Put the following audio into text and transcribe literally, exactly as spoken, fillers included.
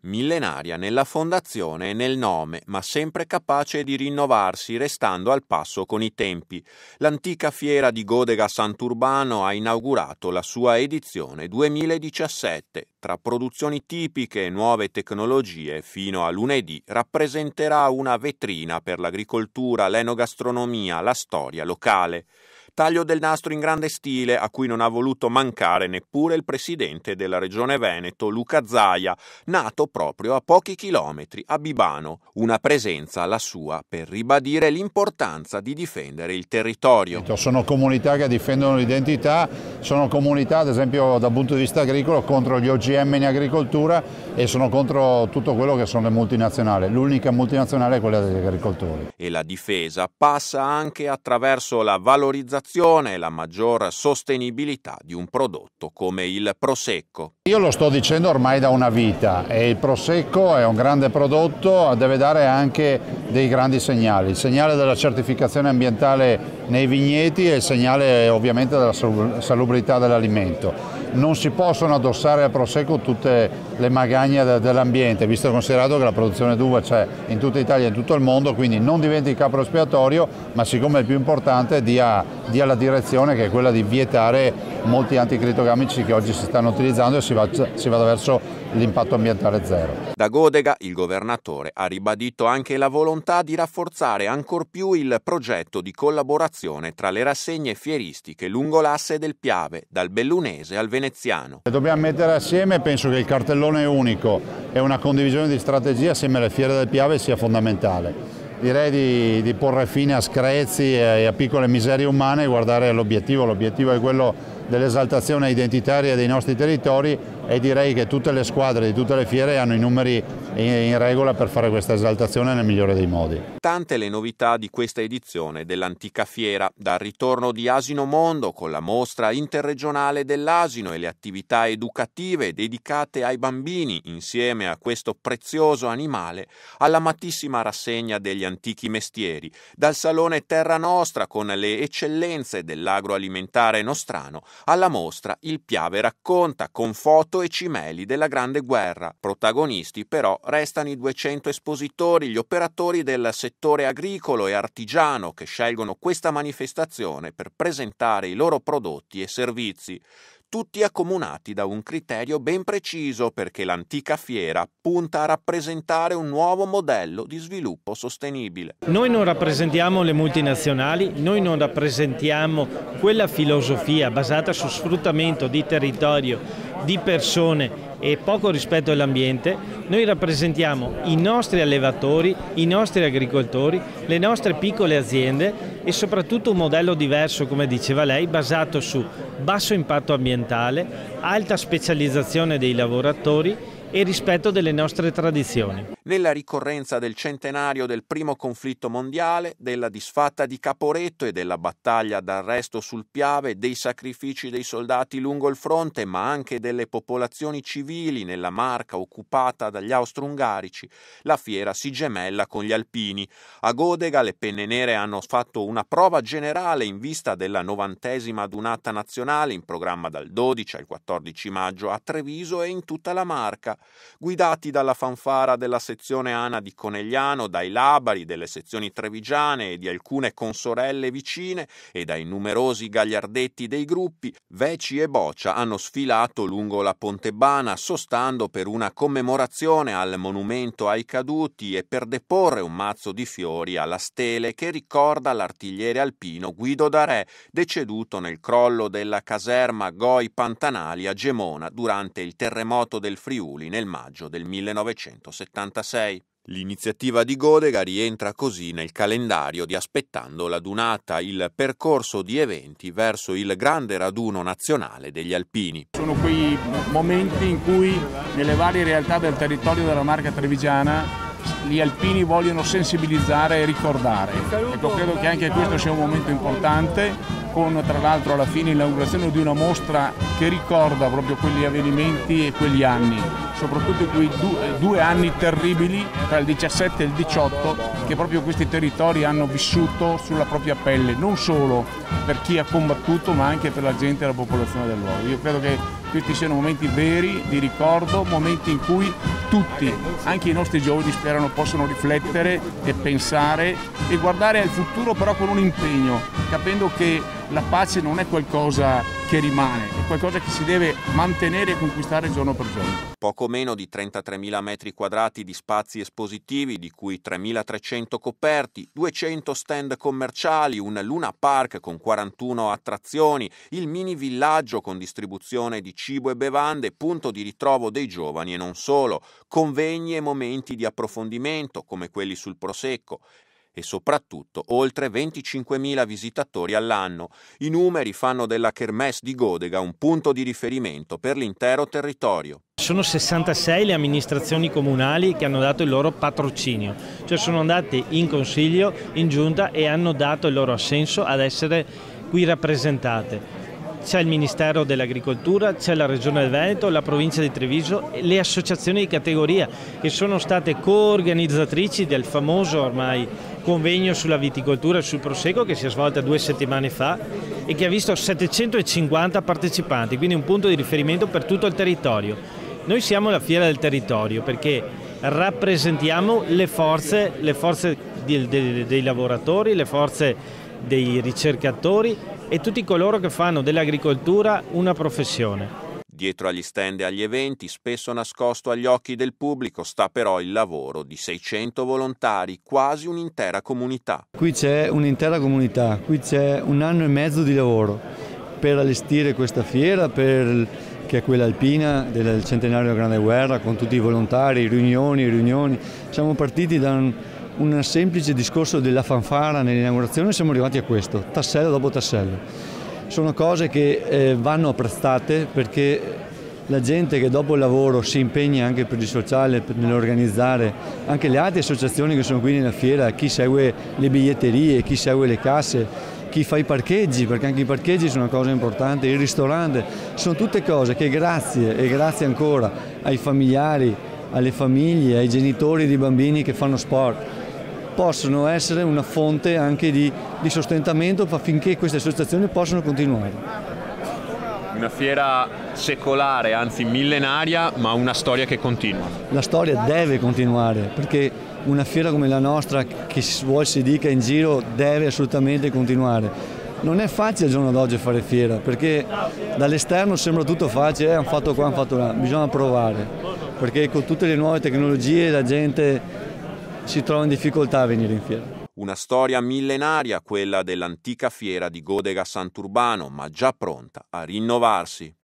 millenaria nella fondazione e nel nome, ma sempre capace di rinnovarsi restando al passo con i tempi. L'antica fiera di Godega Sant'Urbano ha inaugurato la sua edizione duemiladiciassette. Tra produzioni tipiche e nuove tecnologie, fino a lunedì rappresenterà una vetrina per l'agricoltura, l'enogastronomia, la storia locale. Taglio del nastro in grande stile a cui non ha voluto mancare neppure il presidente della Regione Veneto, Luca Zaia, nato proprio a pochi chilometri a Bibano. Una presenza, la sua, per ribadire l'importanza di difendere il territorio. Sono comunità che difendono l'identità, sono comunità, ad esempio dal punto di vista agricolo, contro gli O G M in agricoltura e sono contro tutto quello che sono le multinazionali. L'unica multinazionale è quella degli agricoltori. E la difesa passa anche attraverso la valorizzazione e la maggior sostenibilità di un prodotto come il Prosecco. Io lo sto dicendo ormai da una vita e il Prosecco è un grande prodotto, deve dare anche dei grandi segnali. Il segnale della certificazione ambientale nei vigneti e il segnale ovviamente della salubrità dell'alimento. Non si possono addossare al Prosecco tutte le magagne dell'ambiente, visto e considerato che la produzione d'uva c'è in tutta Italia e in tutto il mondo, quindi non diventi il capro espiatorio, ma siccome è il più importante dia, dia la direzione che è quella di vietare molti anticritogamici che oggi si stanno utilizzando e si va, si vada verso l'impatto ambientale zero. Da Godega il governatore ha ribadito anche la volontà di rafforzare ancor più il progetto di collaborazione tra le rassegne fieristiche lungo l'asse del Piave, dal bellunese al veneziano. Dobbiamo mettere assieme, penso che il cartellone unico e una condivisione di strategia assieme alle fiere del Piave sia fondamentale. Direi di, di porre fine a screzi e a piccole miserie umane e guardare all'obiettivo. L'obiettivo è quello dell'esaltazione identitaria dei nostri territori e direi che tutte le squadre di tutte le fiere hanno i numeri in regola per fare questa esaltazione nel migliore dei modi. Tante le novità di questa edizione dell'antica fiera, dal ritorno di Asino Mondo con la mostra interregionale dell'asino e le attività educative dedicate ai bambini insieme a questo prezioso animale, all'amatissima rassegna degli antichi mestieri, dal salone Terra Nostra con le eccellenze dell'agroalimentare nostrano alla mostra Il Piave racconta con foto e cimeli della Grande Guerra. Protagonisti però restano i duecento espositori, gli operatori del settore agricolo e artigiano che scelgono questa manifestazione per presentare i loro prodotti e servizi. Tutti accomunati da un criterio ben preciso perché l'antica fiera punta a rappresentare un nuovo modello di sviluppo sostenibile. Noi non rappresentiamo le multinazionali, noi non rappresentiamo quella filosofia basata su sfruttamento di territorio, di persone e poco rispetto all'ambiente. Noi rappresentiamo i nostri allevatori, i nostri agricoltori, le nostre piccole aziende e soprattutto un modello diverso, come diceva lei, basato su basso impatto ambientale, alta specializzazione dei lavoratori e rispetto delle nostre tradizioni. Nella ricorrenza del centenario del primo conflitto mondiale, della disfatta di Caporetto e della battaglia d'arresto sul Piave, dei sacrifici dei soldati lungo il fronte, ma anche delle popolazioni civili nella Marca occupata dagli austro-ungarici, la fiera si gemella con gli alpini. A Godega le penne nere hanno fatto una prova generale in vista della novantesima adunata nazionale in programma dal dodici al quattordici maggio a Treviso e in tutta la Marca. Guidati dalla fanfara della sezione ANA di Conegliano, dai labari delle sezioni trevigiane e di alcune consorelle vicine e dai numerosi gagliardetti dei gruppi, Veci e Boccia hanno sfilato lungo la Pontebana sostando per una commemorazione al monumento ai caduti e per deporre un mazzo di fiori alla stele che ricorda l'artigliere alpino Guido Darè, deceduto nel crollo della caserma Goi Pantanali a Gemona durante il terremoto del Friuli nel maggio del millenovecentosettantasei. L'iniziativa di Godega rientra così nel calendario di Aspettando l'Adunata, il percorso di eventi verso il grande raduno nazionale degli alpini. Sono quei momenti in cui nelle varie realtà del territorio della Marca trevigiana gli alpini vogliono sensibilizzare e ricordare. Ecco, credo che anche questo sia un momento importante, con tra l'altro alla fine l'inaugurazione di una mostra che ricorda proprio quegli avvenimenti e quegli anni, soprattutto quei due, due anni terribili tra il diciassette e il diciotto che proprio questi territori hanno vissuto sulla propria pelle, non solo per chi ha combattuto ma anche per la gente e la popolazione del luogo. Io credo che questi siano momenti veri, di ricordo, momenti in cui tutti, anche i nostri giovani, sperano possano riflettere e pensare e guardare al futuro, però con un impegno, capendo che la pace non è qualcosa che rimane, è qualcosa che si deve mantenere e conquistare giorno per giorno. Poco meno di trentatremila metri quadrati di spazi espositivi, di cui tremilatrecento coperti, duecento stand commerciali, un Luna Park con quarantuno attrazioni, il mini villaggio con distribuzione di cibo e bevande, punto di ritrovo dei giovani e non solo, convegni e momenti di approfondimento come quelli sul Prosecco, e soprattutto oltre venticinquemila visitatori all'anno. I numeri fanno della Kermesse di Godega un punto di riferimento per l'intero territorio. Sono sessantasei le amministrazioni comunali che hanno dato il loro patrocinio, cioè sono andate in consiglio, in giunta e hanno dato il loro assenso ad essere qui rappresentate. C'è il Ministero dell'Agricoltura, c'è la Regione del Veneto, la Provincia di Treviso e le associazioni di categoria che sono state coorganizzatrici del famoso ormai convegno sulla viticoltura e sul Prosecco che si è svolta due settimane fa e che ha visto settecentocinquanta partecipanti, quindi un punto di riferimento per tutto il territorio. Noi siamo la fiera del territorio perché rappresentiamo le forze, le forze di, de, dei lavoratori, le forze dei ricercatori e tutti coloro che fanno dell'agricoltura una professione. Dietro agli stand e agli eventi, spesso nascosto agli occhi del pubblico, sta però il lavoro di seicento volontari, quasi un'intera comunità. Qui c'è un'intera comunità, qui c'è un anno e mezzo di lavoro per allestire questa fiera, per, che è quella alpina del centenario della Grande Guerra, con tutti i volontari, riunioni, riunioni. Siamo partiti da un, un semplice discorso della fanfara nell'inaugurazione e siamo arrivati a questo, tassello dopo tassello. Sono cose che eh, vanno apprezzate perché la gente che dopo il lavoro si impegna anche per il sociale, per nell'organizzare anche le altre associazioni che sono qui nella fiera, chi segue le biglietterie, chi segue le casse, chi fa i parcheggi, perché anche i parcheggi sono una cosa importante, il ristorante, sono tutte cose che grazie e grazie ancora ai familiari, alle famiglie, ai genitori di bambini che fanno sport, possono essere una fonte anche di, di sostentamento affinché queste associazioni possano continuare. Una fiera secolare, anzi millenaria, ma una storia che continua. La storia deve continuare, perché una fiera come la nostra, che vuol si dica in giro, deve assolutamente continuare. Non è facile al giorno d'oggi fare fiera, perché dall'esterno sembra tutto facile, eh, hanno fatto qua, hanno fatto là, bisogna provare, perché con tutte le nuove tecnologie la gente si trova in difficoltà a venire in fiera. Una storia millenaria, quella dell'antica fiera di Godega Sant'Urbano, ma già pronta a rinnovarsi.